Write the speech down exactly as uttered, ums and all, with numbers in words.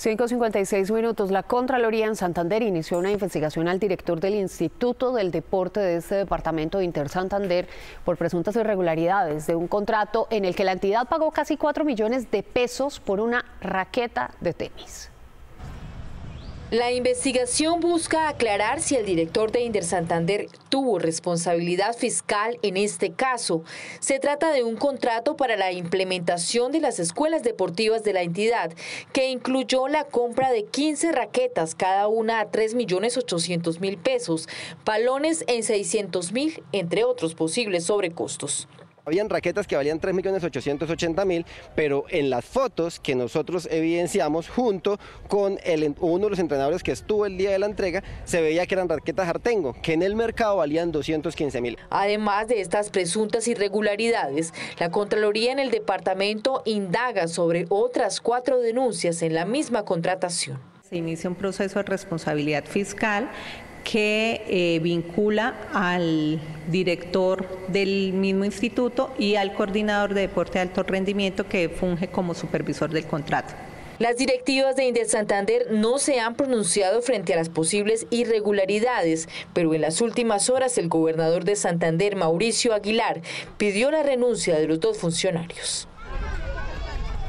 cinco cincuenta y seis minutos. La Contraloría en Santander inició una investigación al director del Instituto del Deporte de este departamento de Inter Santander por presuntas irregularidades de un contrato en el que la entidad pagó casi cuatro millones de pesos por una raqueta de tenis. La investigación busca aclarar si el director de Inter Santander tuvo responsabilidad fiscal en este caso. Se trata de un contrato para la implementación de las escuelas deportivas de la entidad, que incluyó la compra de quince raquetas, cada una a tres millones ochocientos mil pesos, balones en seiscientos mil, entre otros posibles sobrecostos. Habían raquetas que valían tres millones ochocientos ochenta mil, pero en las fotos que nosotros evidenciamos junto con el, uno de los entrenadores que estuvo el día de la entrega, se veía que eran raquetas Artengo, que en el mercado valían doscientos quince mil. Además de estas presuntas irregularidades, la Contraloría en el departamento indaga sobre otras cuatro denuncias en la misma contratación. Se inicia un proceso de responsabilidad fiscal que eh, vincula al director del mismo instituto y al coordinador de deporte de alto rendimiento que funge como supervisor del contrato. Las directivas de Inter Santander no se han pronunciado frente a las posibles irregularidades, pero en las últimas horas el gobernador de Santander, Mauricio Aguilar, pidió la renuncia de los dos funcionarios.